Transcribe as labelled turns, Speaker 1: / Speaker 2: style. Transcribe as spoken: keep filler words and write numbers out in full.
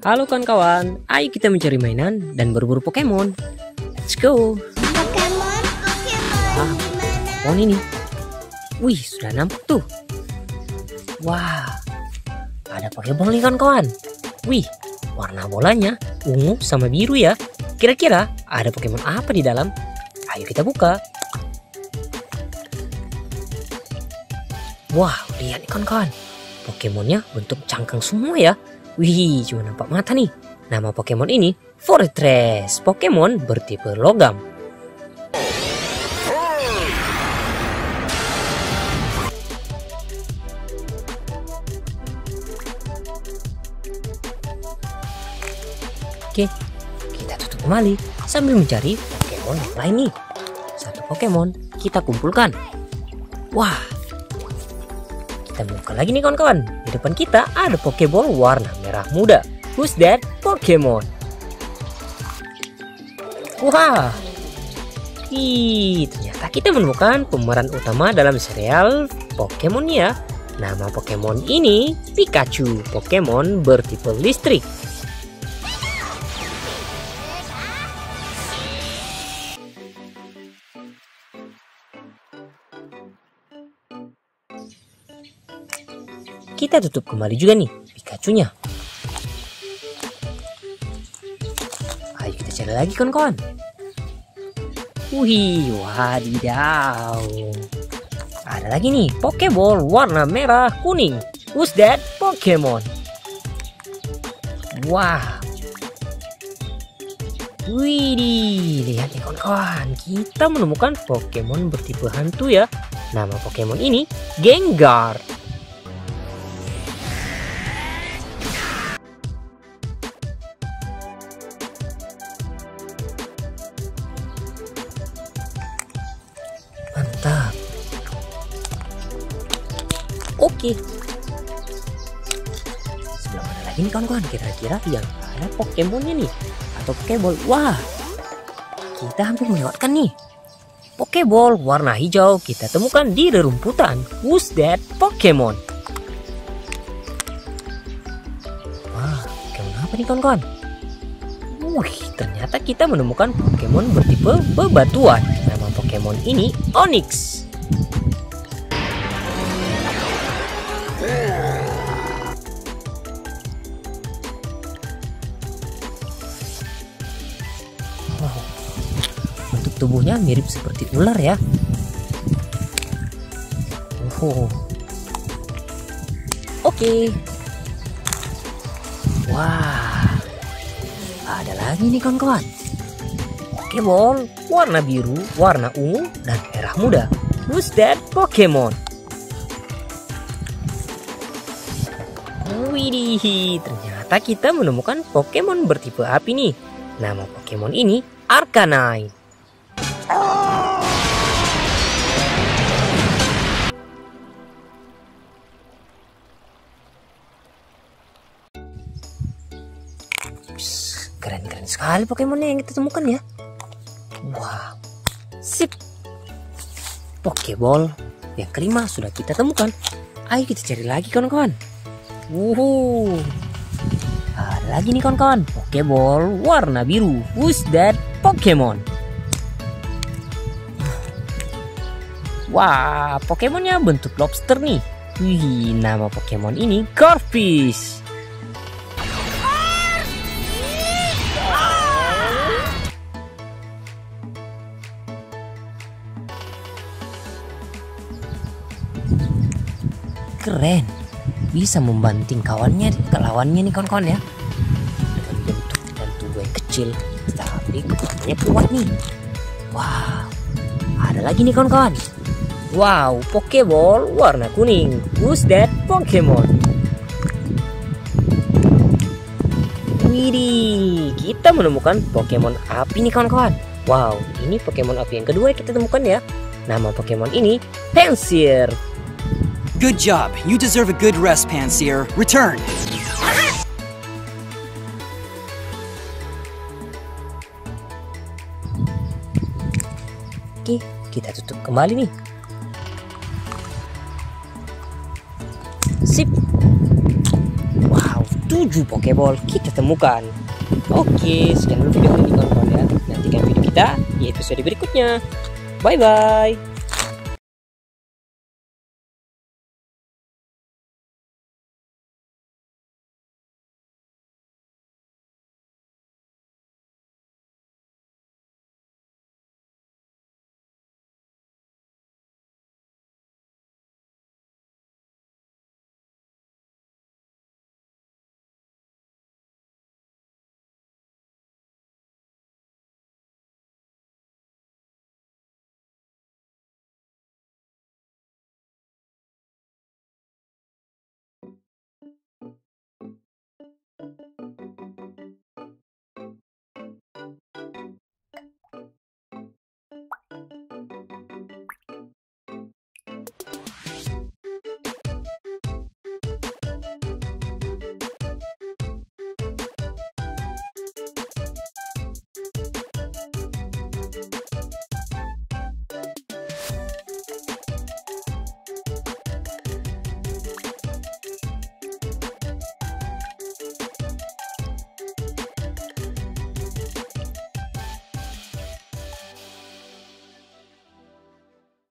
Speaker 1: Halo kawan-kawan, ayo kita mencari mainan dan berburu Pokemon. Let's go.
Speaker 2: Pokemon, Pokemon,
Speaker 1: Wah,
Speaker 2: dimana?
Speaker 1: Pokemon ini. Wih, sudah nampak tuh. Wah, ada Pokeball nih kawan-kawan. Wih, warna bolanya ungu sama biru ya. Kira-kira ada Pokemon apa di dalam? Ayo kita buka. Wah, lihat nih kawan-kawan. Pokemonnya bentuk cangkang semua ya. Wih, cuma nampak mata nih. Nama Pokemon ini Fortress, Pokemon bertipe logam. Oke, kita tutup kembali sambil mencari Pokemon yang lain nih. Satu Pokemon kita kumpulkan. Wah, kita buka lagi nih kawan-kawan. Di depan kita ada Pokeball warna merah muda. Who's that Pokemon? Wah, Ih, ternyata kita menemukan pemeran utama dalam serial Pokemon ya. Nama Pokemon ini Pikachu, Pokemon bertipe listrik. Kita tutup kembali juga nih Pikachu-nya. Ayo kita cari lagi kawan-kawan. Wih, wadidaw. Ada lagi nih Pokeball warna merah kuning. Who's that Pokemon? Wah. Widih, lihat nih kawan-kawan. Kita menemukan Pokemon bertipe hantu ya. Nama Pokemon ini Gengar. Mantap. Oke. Sebelah mana lagi nih kawan-kawan? Kira-kira yang ada Pokemonnya nih atau Pokeball? Wah, kita hampir melewatkan nih. Pokeball warna hijau kita temukan di rerumputan. Who's that Pokemon? Wah, Pokemon apa nih kawan-kawan? Wih, ternyata kita menemukan Pokemon bertipe bebatuan. Nama Pokemon ini Onix. Wow, bentuk tubuhnya mirip seperti ular ya. Oh. Oke. Wah, ada lagi nih kawan-kawan. Pokeball warna biru, warna ungu, dan merah muda. Who's that Pokemon? Widih, ternyata kita menemukan Pokemon bertipe api nih. Nama Pokemon ini Arcanine. Keren-keren sekali Pokemonnya yang kita temukan ya. Wow, sip. Pokeball yang kelima sudah kita temukan. Ayo kita cari lagi kawan-kawan. Wuhu, ada lagi nih kawan-kawan. Pokeball warna biru. Who's that Pokemon? Wah, Pokemonnya bentuk lobster nih. Wih, nama Pokemon ini Corphish. Keren, bisa membanting kawannya, lawannya nih kawan-kawan ya. Dengan bentuk dan tubuh yang kecil, tapi kekuatannya kuat nih. Wow, ada lagi nih kawan-kawan. Wow, Pokeball warna kuning. Who's that Pokemon? Widih, kita menemukan Pokemon api nih kawan-kawan. Wow, ini Pokemon api yang kedua yang kita temukan ya. Nama Pokemon ini Pansear.
Speaker 3: Good job. You deserve a good rest, Pansear. Return.
Speaker 1: Oke, kita tutup kembali nih. Sip. Wow, tujuh Pokeball kita temukan. Oke, sekian dulu video hari ini kawan-kawan ya. Nantikan video kita di episode berikutnya. Bye bye.